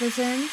Präsenz.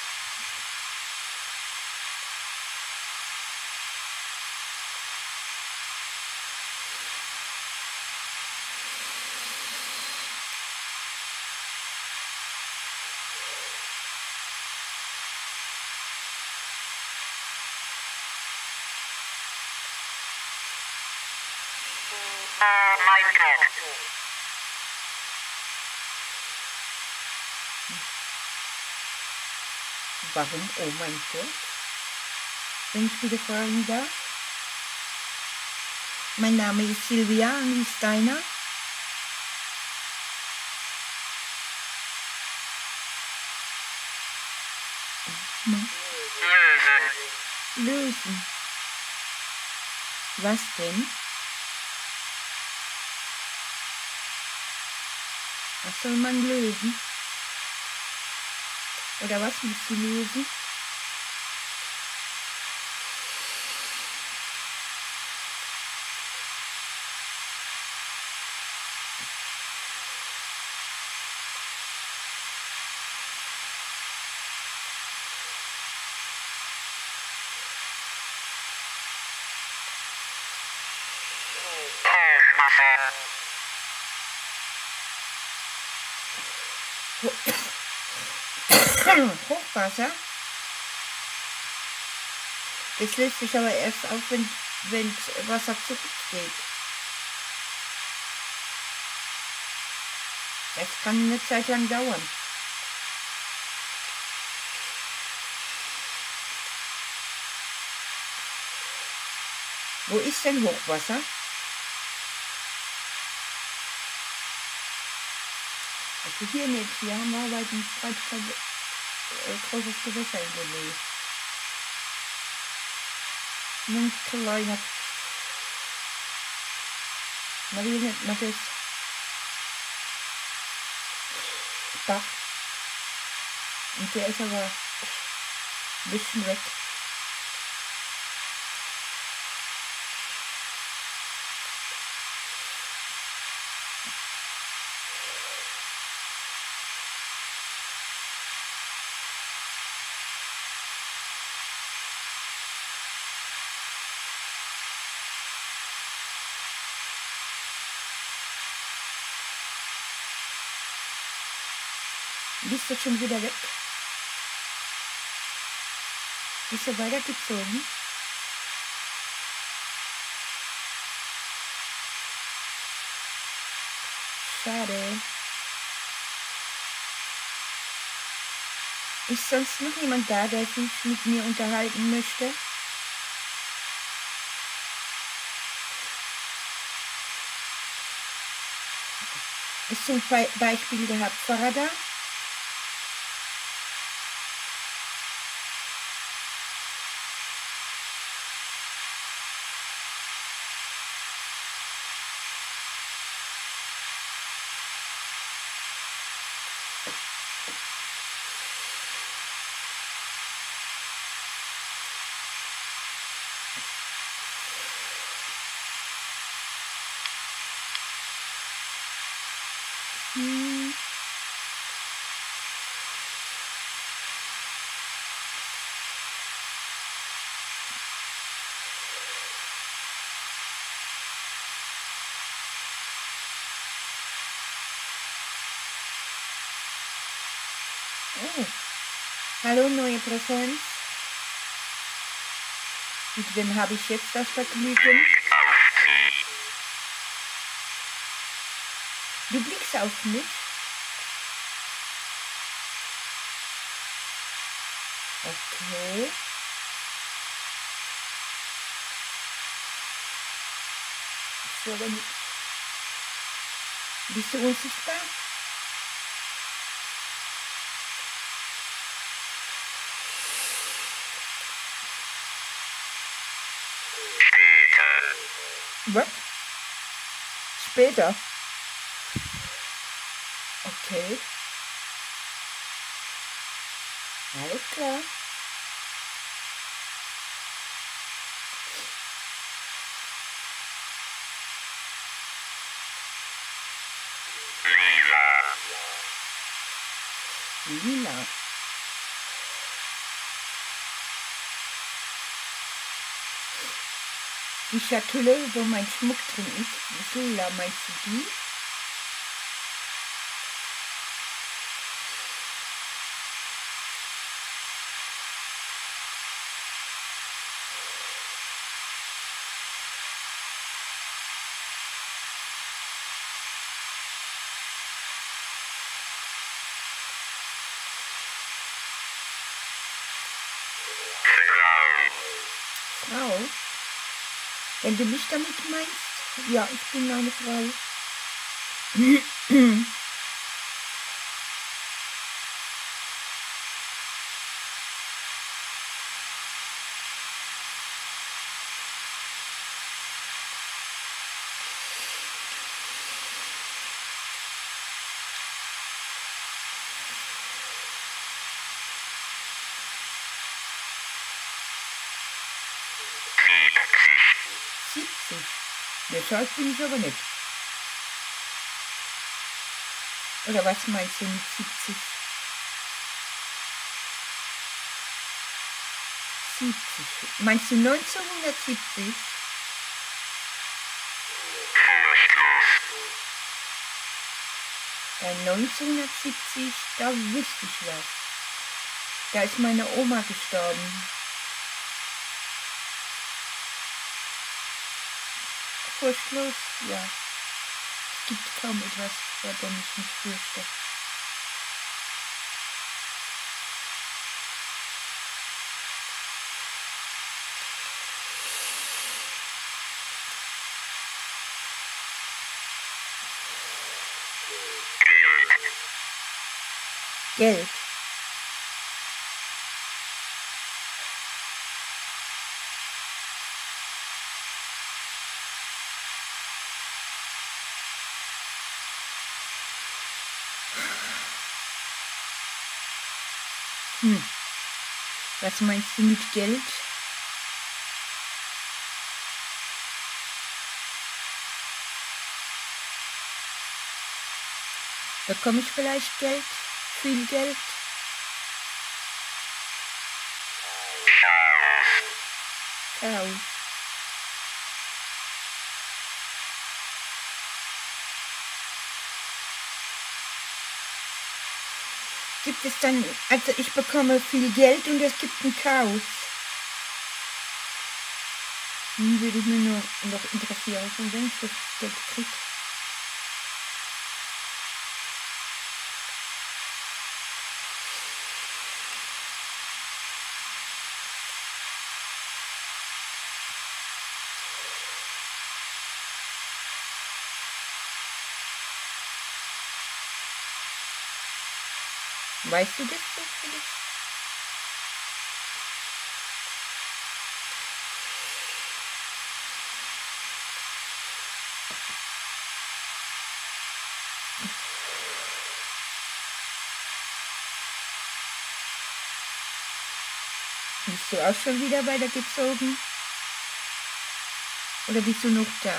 Oh mein Gott. Warum? Oh mein Gott. Wenn ich wieder fragen darf. Mein Name ist Silvia und wie ist deiner? Lösen. Was denn? Was soll man lösen? Oder was musst du lösen? Hochwasser. Das löst sich aber erst auf, wenn das Wasser zurückgeht. Das kann eine Zeit lang dauern. Wo ist denn Hochwasser? Also hier nicht. Hier haben wir halt ein großes Gewässer in der Nähe. Ein kleiner. Na, wie nennt man das? Bach. Und der ist aber ein bisschen weg. Bist du schon wieder weg? Bist du weitergezogen? Schade. Ist sonst noch jemand da, der sich mit mir unterhalten möchte? Ist zum Beispiel der Hauptpfarrer da? Oh. Hallo, neue Präsenz. Mit wem habe ich jetzt das Vergnügen? Du blickst auf mich? Okay. So, bist du unsichtbar? Was? Später? Okay. Alles klar. Lila. Die Schatulle, wo mein Schmuck drin ist, Sola, meinst du die? Frau? Wenn du mich damit meinst? Ja, ich bin eine Frau. Deshalb bin ich aber nicht. Oder was meinst du mit 70? 70. Meinst du 1970? Ja, 1970, da wüsste ich was. Da ist meine Oma gestorben. Furchtlos, ja. Es gibt kaum etwas, vor dem ich mich fürchte. Geld. Was meinst du mit Geld? Bekomme ich vielleicht Geld? Viel Geld? Chaos. Gibt es dann, also ich bekomme viel Geld und es gibt ein Chaos. Würde ich mir nur noch interessieren, von wem ich das Geld kriege. Weißt du das zufällig? Bist du auch schon wieder weitergezogen? Oder bist du noch da?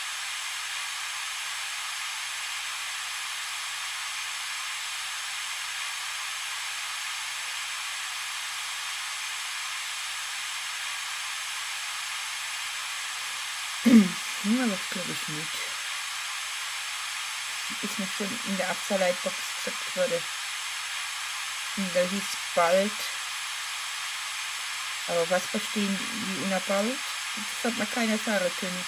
Ja, das glaube ich nicht. Ist mir schon in der Absalightbox gesagt wurde. Und da hieß bald. Aber was verstehen die unter bald? Das hat mir keiner sagen können.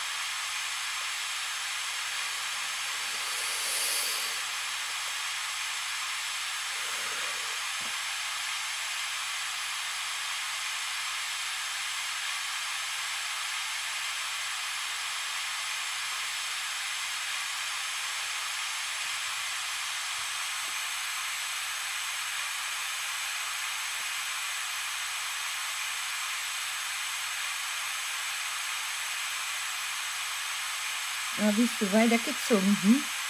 Aber bist du weitergezogen?